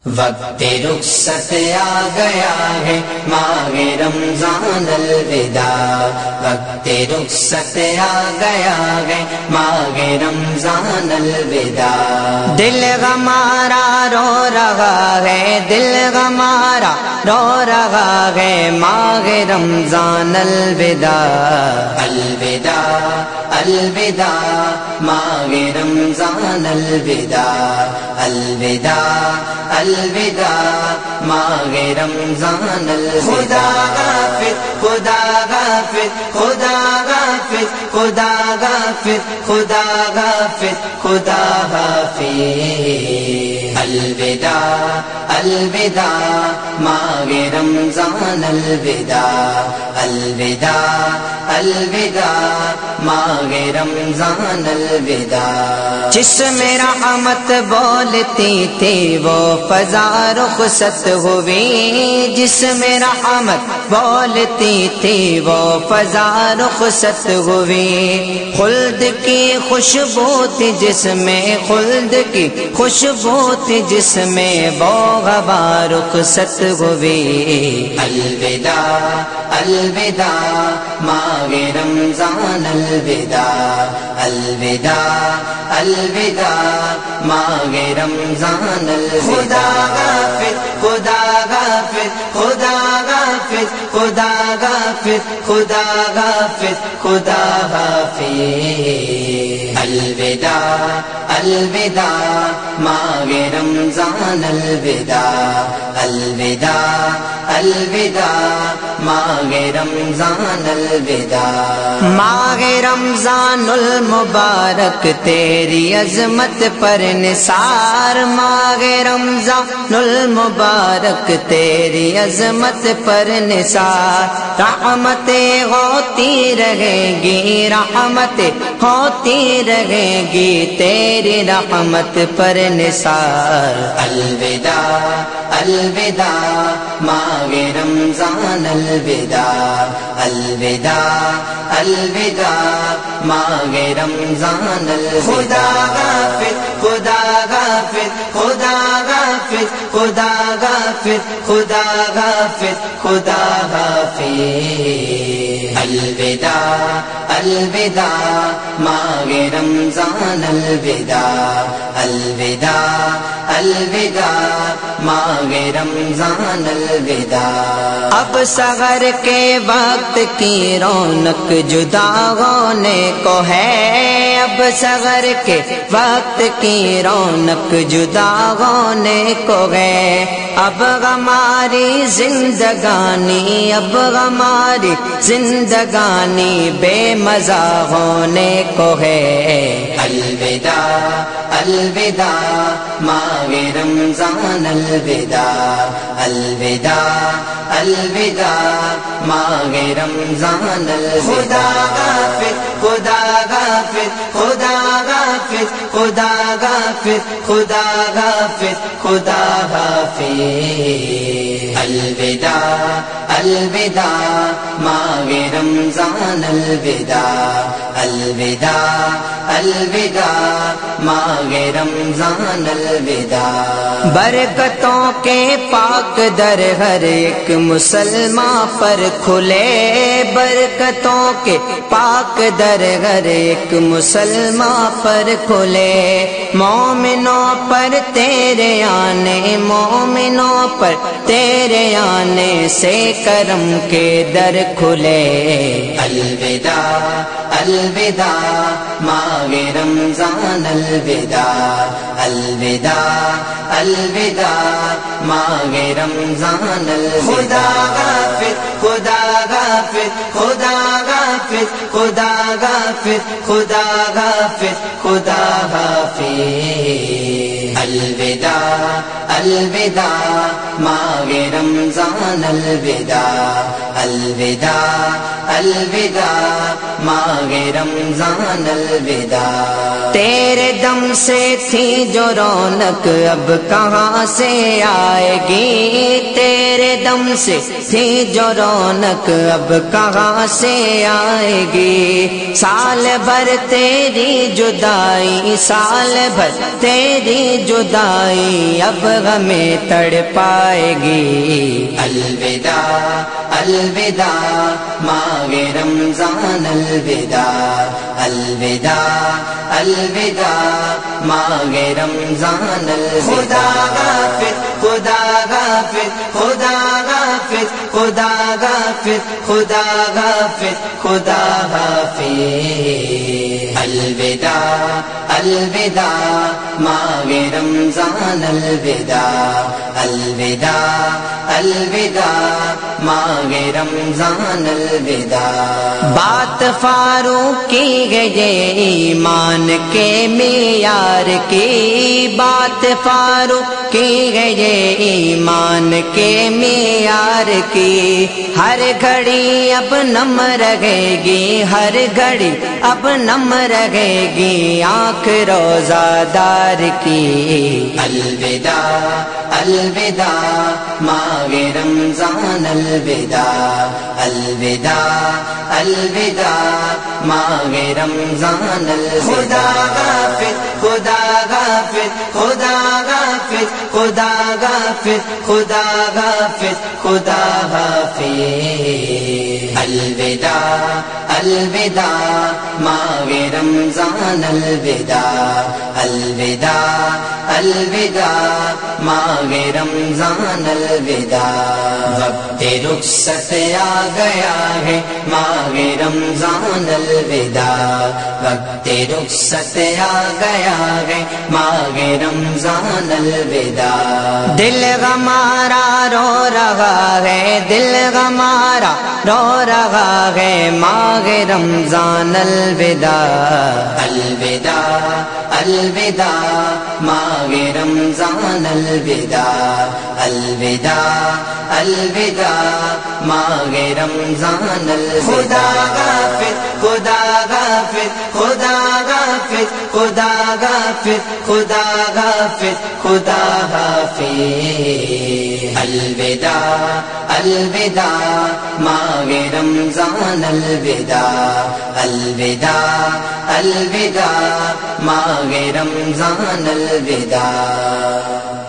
وقت رخصت آ گیا ہے ماہ رمضان الوداع، وقت رخصت آ گیا ہے ماہ رمضان الوداع۔ دل ہمارا رو رہا ہے، دل ہمارا رو رہا ہے ماہ رمضان الوداع، الوداع الوداع ماہ رمضان الوداع، الوداع الوداع ماہ رمضان الوداع۔ خدا غافر خدا غافر خدا غافر خدا غافر خدا غافر خدا غافر، الوداع الوداع ماہ رمضان الوداع، الوداع الوداع ماہ رمضان الوداع۔ جس میں رحمت بولتی تھی وہ فضا رخصت ہوئی، جس میں رحمت بولتی تھی وہ فضا رخصت ہوئی، خلد کی خوشبو تھی جس میں، خلد کی خوشبو تھی جس میں وہ ہوا رخصت ہوئی، الوداع الوداع ماہ رمضان الوداع، الوداع الوداع ماہ رمضان الوداع۔ خدا غافر خدا غافر خدا غافر خدا غافر خدا غافر خدا غافر، الوداع الوداع ماہ رمضان الوداع، الوداع الوداع ماہ رمضان الوداع۔ ماہ رمضان المبارک تیری عظمت پر نثار، ماہ رمضان المبارک تیری عظمت پر نثار، رحمتیں ہوتی رہیں گی، رحمتیں ہوتی رہیں گی تیری رحمت پر نثار، الوداع الوداع ماہ رمضان الوداع، الوداع الوداع ماہ رمضان الوداع۔ خدا غافر خدا غافر خدا غافر خدا غافر خدا غافر خدا غافر، الوداع الوداع ماہ رمضان الوداع، الوداع الوداع ماہ رمضان الوداع۔ اب سحر کے وقت کی رونق جدا ہونے کو ہے، اب سحر کے وقت کی رونق جدا ہونے کو ہے، اب ہماری زندگانی، اب ہماری زندگانی بے مزہ ہونے کو ہے، الوداع الوداع ماہ رمضان الوداع، الوداع الوداع ماہ رمضان الوداع۔ خدا غافر خدا غافر خدا غافر خدا غافر خدا غافر خدا غافر، الوداع الوداع ماہ رمضان الوداع، الوداع الوداع ماہ رمضان الوداع۔ برکتوں کے پاک در ہر ایک مسلمان پر کھلے، برکتوں کے پاک در ہر ایک مسلمان پر کھلے، مومنوں پر تیرے آنے، مومنوں پر تیرے آنے سے کرم کے در کھلے، الوداع الوداع ماہ رمضان الوداع، الوداع الوداع ماہ رمضان الوداع۔ خدا غافر خدا غافر خدا غافر خدا غافر خدا غافر خدا غافر، الوداع الوداع ماہ رمضان الوداع، الوداع الوداع ماہ رمضان الوداع. تیرے دم سے تھی جو رونق اب کہاں سے آئے گی، تیرے دم سے تھی جو رونق اب کہاں سے آئے گی. سال بھر تیری جدائی، سال بھر تیری جدائی اب ہمیں تڑ پائے گی. الوداع الوداع ماہ رمضان الوداع. الوداع الوداع ماہ رمضان الوداع. خدا غافر خدا غافر خدا غافر خدا غافر خدا غافر خدا غافر. الوداع الوداع ماہ رمضان الوداع. الوداع الوداع ماہ رمضان الوداع. بات فاروق کی ہے یہ ایمان کے معیار کی، بات فاروق کی ہے یہ ایمان کے معیار کی. ہر گھڑی اب نم رہے گی، ہر گھڑی اب نم رہے گی آنکھ روزہ دار کی. الوداع الوداع ماہ رمضان الوداع. الوداع الوداع ماہ رمضان الوداع. خدا غافر خدا غافر خدا غافر خدا غافر خدا غافر خدا غافر. الوداع الوداع ماہ رمضان الوداع. الوداع الوداع ماہ رمضان الوداع. وقت رخصت آ گیا ہے ماہ رمضان الوداع. وقت رخصت آ گیا ہے ماہ رمضان الوداع. دل ہمارا رو رہا ہے، دل ہمارا رو رہا ہے ماہ رمضان الوداع. الوداع الوداع ماہ رمضان الوداع. الوداع الوداع ماہ رمضان الوداع. خدا غافر خدا غافر خدا غافر خدا غافر خدا غافر خدا غافر. الوداع الوداع ماہ رمضان الوداع. الوداع الوداع ماہ رمضان الوداع.